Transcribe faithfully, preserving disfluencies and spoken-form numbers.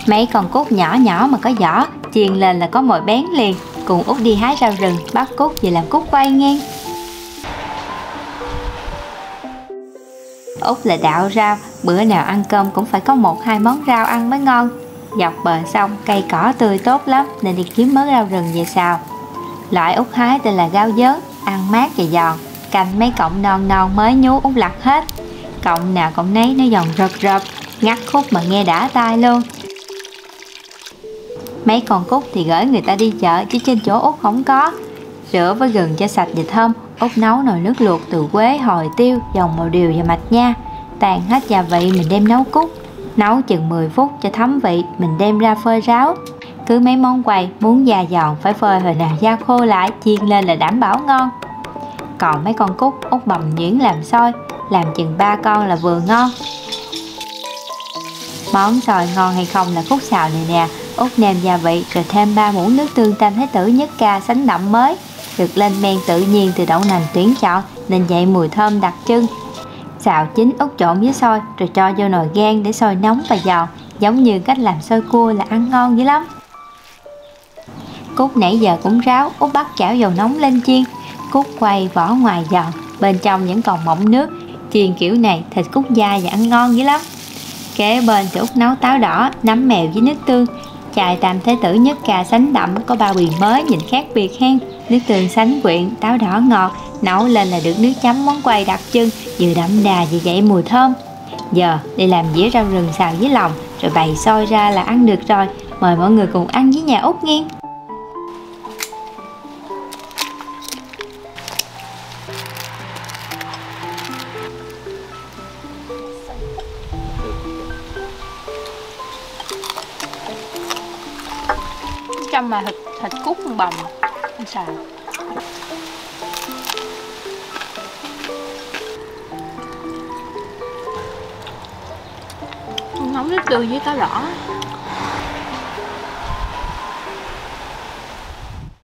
Mấy con cút nhỏ nhỏ mà có vỏ chiên lên là có mồi bén liền. Cùng Út đi hái rau rừng, bắt cút về làm cút quay nghe. Út là đạo rau, bữa nào ăn cơm cũng phải có một hai món rau ăn mới ngon. Dọc bờ sông cây cỏ tươi tốt lắm nên đi kiếm mớ rau rừng về xào. Loại Út hái tên là rau dớn, ăn mát và giòn. Canh mấy cọng non non mới nhú Út lặt hết. Cọng nào cọng nấy nó giòn rợp rợp, ngắt khúc mà nghe đã tai luôn. Mấy con cút thì gửi người ta đi chợ chứ trên chỗ Út không có. Rửa với gừng cho sạch và thơm, Út nấu nồi nước luộc từ quế, hồi, tiêu, dòng màu điều và mạch nha. Tàn hết gia vị mình đem nấu cút. Nấu chừng mười phút cho thấm vị, mình đem ra phơi ráo. Cứ mấy món quay muốn da giòn phải phơi hồi nào da khô lại, chiên lên là đảm bảo ngon. Còn mấy con cút Út bằm nhuyễn làm xôi, làm chừng ba con là vừa ngon. Món xôi ngon hay không là khúc xào này nè. Út nêm gia vị rồi thêm ba muỗng nước tương tam thái tử nhất ca sánh đậm mới, được lên men tự nhiên từ đậu nành tuyển chọn nên dậy mùi thơm đặc trưng. Xào chín Út trộn với xôi rồi cho vô nồi gan để xôi nóng và giòn, giống như cách làm xôi cua là ăn ngon dữ lắm. Cút nãy giờ cũng ráo, Út bắt chảo dầu nóng lên chiên. Cút quay vỏ ngoài giòn, bên trong vẫn còn mọng nước. Chiên kiểu này thịt cút dai và ăn ngon dữ lắm. Kế bên thì Út nấu táo đỏ, nấm mèo với nước tương. Chài tam thái tử nhất ca sánh đậm có bao bì mới nhìn khác biệt hen. Nước tương sánh quyện, táo đỏ ngọt, nấu lên là được nước chấm món quay đặc trưng, vừa đậm đà vừa dậy mùi thơm. Giờ đi làm dĩa rau rừng xào với lòng rồi bày xôi ra là ăn được rồi. Mời mọi người cùng ăn với nhà Út nghe. Trong mà thịt thịt cút con bồng con xào. Con nấu nước tương với táo đỏ.